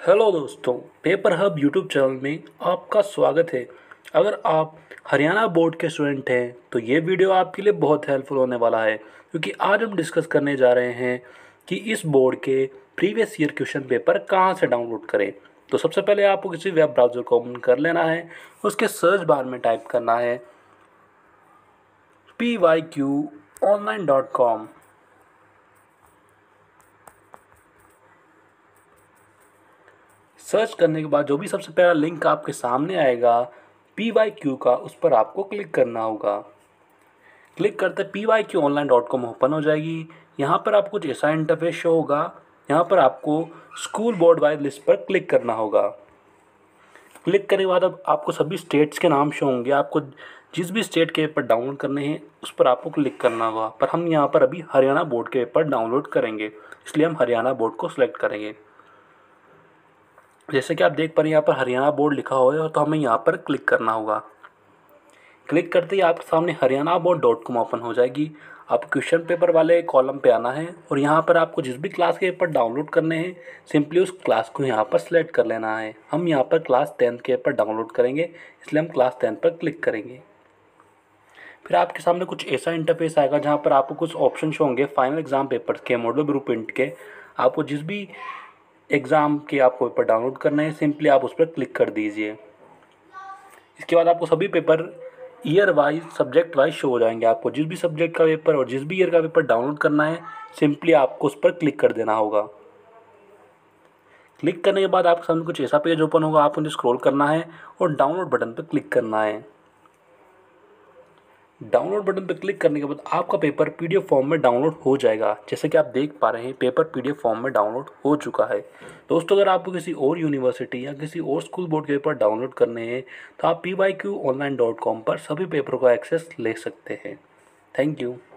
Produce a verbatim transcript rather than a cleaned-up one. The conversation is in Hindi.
हेलो दोस्तों, पेपर हब यूट्यूब चैनल में आपका स्वागत है। अगर आप हरियाणा बोर्ड के स्टूडेंट हैं तो ये वीडियो आपके लिए बहुत हेल्पफुल होने वाला है, क्योंकि आज हम डिस्कस करने जा रहे हैं कि इस बोर्ड के प्रीवियस ईयर क्वेश्चन पेपर कहाँ से डाउनलोड करें। तो सबसे पहले आपको किसी वेब ब्राउज़र को ओपन कर लेना है, उसके सर्च बार में टाइप करना है P Y Q online dot com. Search करने के बाद जो भी सबसे पहला लिंक आपके सामने आएगा पी वाई क्यू का, उस पर आपको क्लिक करना होगा। क्लिक करते P Y Q online dot com open हो जाएगी। यहाँ पर आपको कुछ ऐसा इंटरफेस शो होगा। यहाँ पर आपको स्कूल बोर्ड वाइज लिस्ट पर क्लिक करना होगा। क्लिक करने के बाद अब आपको सभी स्टेट्स के नाम शो होंगे। आपको जिस भी स्टेट के पेपर डाउनलोड करने हैं उस पर आपको क्लिक करना होगा, पर हम यहाँ पर अभी हरियाणा बोर्ड के पेपर डाउनलोड करेंगे, इसलिए हम हरियाणा बोर्ड को सिलेक्ट करेंगे। जैसे कि आप देख पा रहे हैं यहाँ पर हरियाणा बोर्ड लिखा हुआ है, और तो हमें यहाँ पर क्लिक करना होगा। क्लिक करते ही आपके सामने Haryana board dot com open हो जाएगी। आप क्वेश्चन पेपर वाले कॉलम पे आना है, और यहाँ पर आपको जिस भी क्लास के पेपर डाउनलोड करने हैं सिंपली उस क्लास को यहाँ पर सिलेक्ट कर लेना है। हम यहाँ पर क्लास टेंथ के पेपर डाउनलोड करेंगे, इसलिए हम क्लास टेंथ पर क्लिक करेंगे। फिर आपके सामने कुछ ऐसा इंटरफेस आएगा जहाँ पर आपको कुछ ऑप्शन होंगे फाइनल एग्जाम पेपर के, मॉडल ब्लू प्रिंट के। आपको जिस भी एग्ज़ाम के आपको पेपर डाउनलोड करना है सिंपली आप उस पर क्लिक कर दीजिए। इसके बाद आपको सभी paper year wise subject wise show हो जाएंगे। आपको जिस भी सब्जेक्ट का पेपर और जिस भी ईयर का पेपर डाउनलोड करना है सिंपली आपको उस पर क्लिक कर देना होगा। क्लिक करने के बाद आपके सामने कुछ ऐसा पेज ओपन होगा। आपको स्क्रॉल करना है और डाउनलोड बटन पर क्लिक करना है। डाउनलोड बटन पर क्लिक करने के बाद आपका पेपर पीडीएफ फॉर्म में डाउनलोड हो जाएगा। जैसे कि आप देख पा रहे हैं पेपर पीडीएफ फॉर्म में डाउनलोड हो चुका है। दोस्तों, अगर आपको किसी और यूनिवर्सिटी या किसी और स्कूल बोर्ड के पेपर डाउनलोड करने हैं तो आप P Y Q online dot com पर सभी पेपरों का एक्सेस ले सकते हैं। Thank you.